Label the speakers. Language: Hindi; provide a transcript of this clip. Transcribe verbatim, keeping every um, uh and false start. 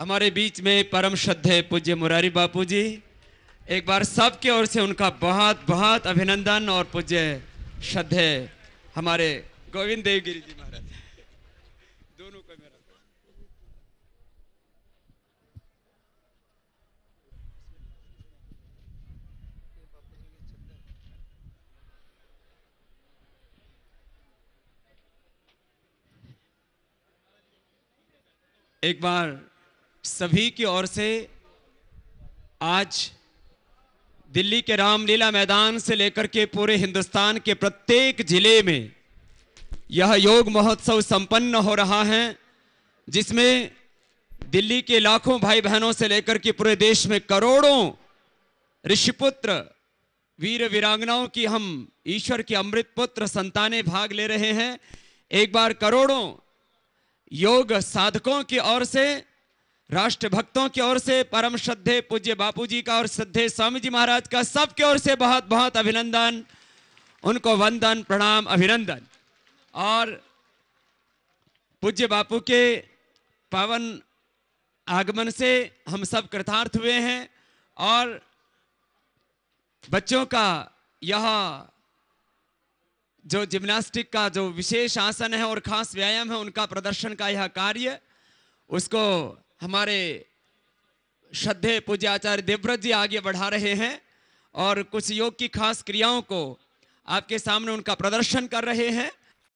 Speaker 1: हमारे बीच में परम श्रद्धेय पूज्य मुरारी बापू जी, एक बार सबके ओर से उनका बहुत बहुत अभिनंदन। और पूज्य श्रद्धेय हमारे गोविंद देवगिरी जी महाराज, दोनों को मेरा एक बार सभी की ओर से आज दिल्ली के रामलीला मैदान से लेकर के पूरे हिंदुस्तान के प्रत्येक जिले में यह योग महोत्सव संपन्न हो रहा है, जिसमें दिल्ली के लाखों भाई बहनों से लेकर के पूरे देश में करोड़ों ऋषिपुत्र वीर वीरांगनाओं की हम ईश्वर के अमृत पुत्र संतानें भाग ले रहे हैं। एक बार करोड़ों योग साधकों की ओर से, राष्ट्र भक्तों की ओर से, परम श्रद्धेय पूज्य बापू जी का और श्रद्धेय स्वामी जी महाराज का सबकी ओर से बहुत बहुत अभिनंदन, उनको वंदन प्रणाम अभिनंदन। और पूज्य बापू के पावन आगमन से हम सब कृतार्थ हुए हैं और बच्चों का यह जो जिम्नास्टिक का जो विशेष आसन है और खास व्यायाम है, उनका प्रदर्शन का यह कार्य, उसको हमारे श्रद्धेय पूज्य आचार्य देवव्रत जी आगे बढ़ा रहे हैं और कुछ योग की खास क्रियाओं को आपके सामने उनका प्रदर्शन कर रहे हैं।